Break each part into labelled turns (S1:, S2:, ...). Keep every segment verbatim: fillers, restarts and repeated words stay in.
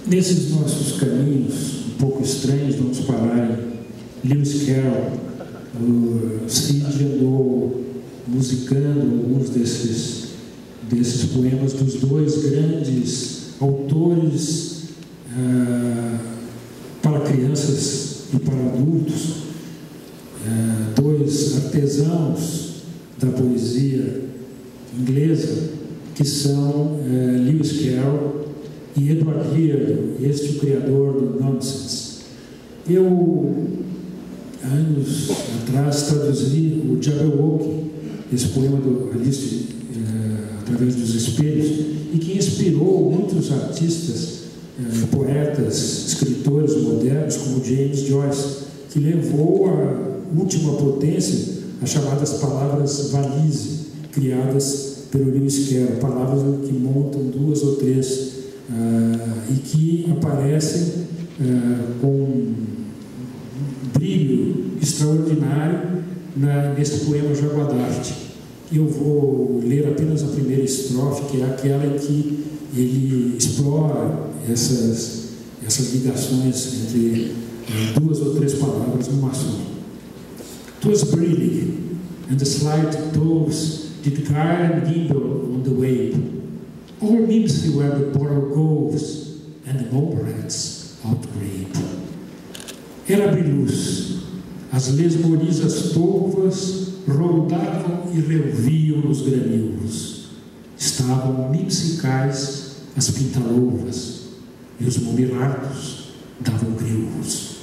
S1: Nesses nossos caminhos um pouco estranhos, vamos parar em Lewis Carroll. O Cid andou musicando alguns desses, desses poemas dos dois grandes autores ah, para crianças e para adultos, ah, dois artesãos da poesia inglesa, que são ah, Lewis Carroll e Edward Heard, este o criador do Nonsense. Eu, anos atrás, traduzi o Jabberwocky, esse poema do Alice eh, através dos espelhos, e que inspirou muitos artistas, eh, poetas, escritores modernos, como James Joyce, que levou à última potência as chamadas palavras valise, criadas pelo Lewis Carroll, palavras que montam duas ou três Uh, e que aparecem uh, com um brilho extraordinário na, nesse poema Jaguadarte. Eu vou ler apenas a primeira estrofe, que é aquela em que ele explora essas, essas ligações entre uh, duas ou três palavras numa só. "'Twas brillig, and the slight toves did gyre and gimble on the wave. All mimsy where the bottle goes, and the mole-rats outgrape. Era brilhuz, as lesmorizas torvas rodavam e reviam nos granilos. Estavam mimsicais as pintalovas, e os momirardos davam grilos."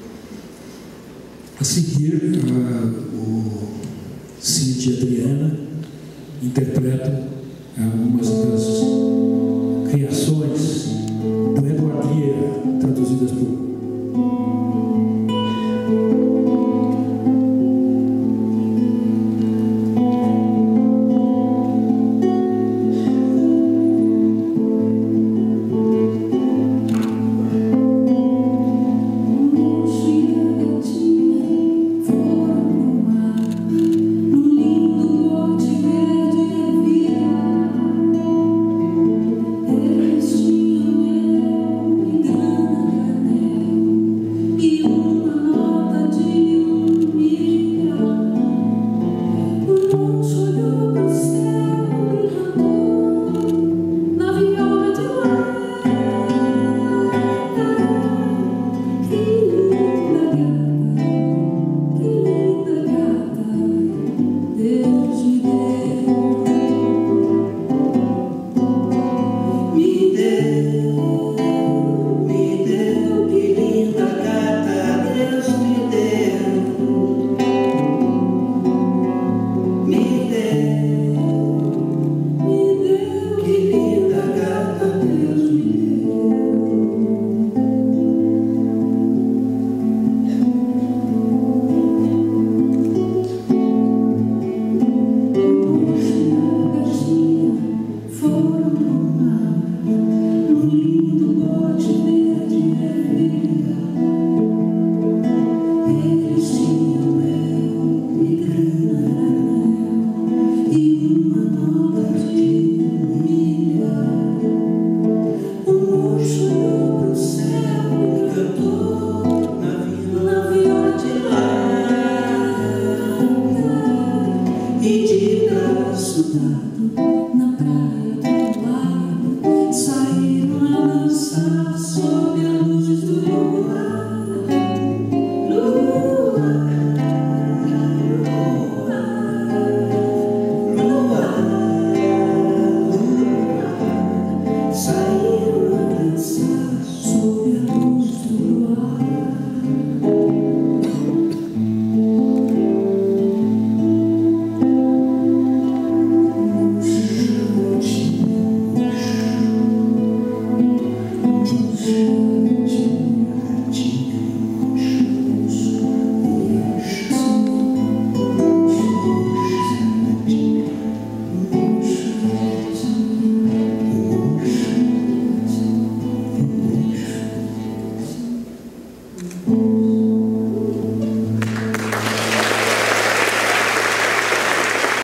S1: A seguir, uh, o Cid e Adriana interpretam algumas das criações